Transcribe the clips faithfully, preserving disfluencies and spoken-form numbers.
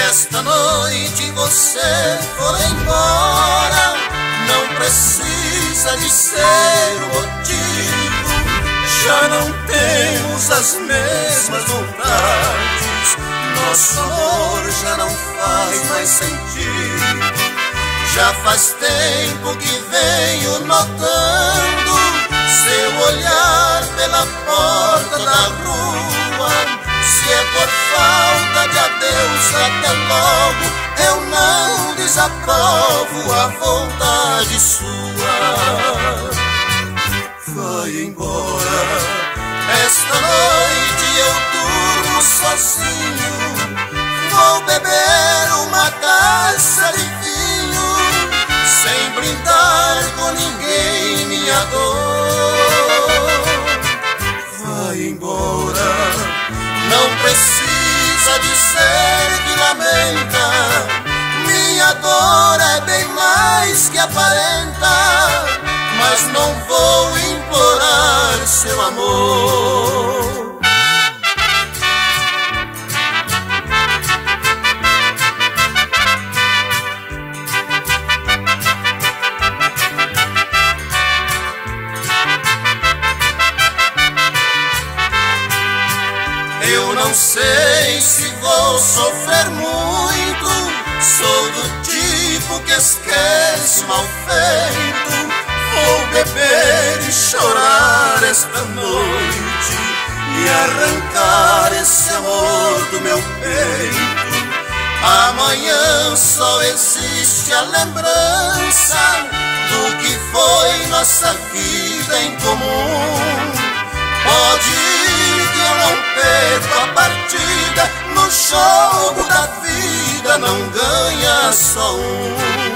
esta noite você for embora, não precisa de ser o motivo. Já não temos as mesmas vontades, nosso amor já não faz mais sentido. Já faz tempo que venho notando seu olhar pela porta da rua. Se é por falta de adeus, até logo, eu não desaprovo a vontade sua. Vai embora, esta noite eu durmo sozinho. Vou beber uma taça de vinho, sem brindar com ninguém minha dor. Vai embora, não precisa dizer que lamenta, minha dor é bem mais que aparenta, mas não vou implorar seu amor. Eu não sei se vou sofrer muito, sou do tipo que esquece mal feito. Vou beber e chorar esta noite e arrancar esse amor do meu peito. Amanhã só existe a lembrança do que foi nossa vida em comum. Pode ir que eu não perco a partida, no jogo da vida não ganha só um.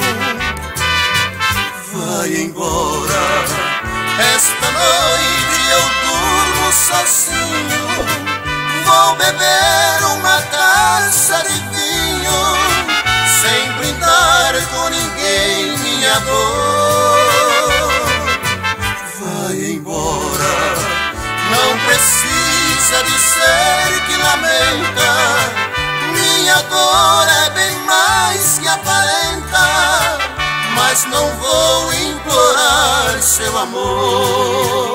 Vai embora, esta noite eu durmo sozinho. Vou beber uma taça de vinho, sem brindar com ninguém minha dor. Vai embora, não precisa dizer que lamenta, minha dor é bem mais que aparenta, mas não vou implorar seu amor.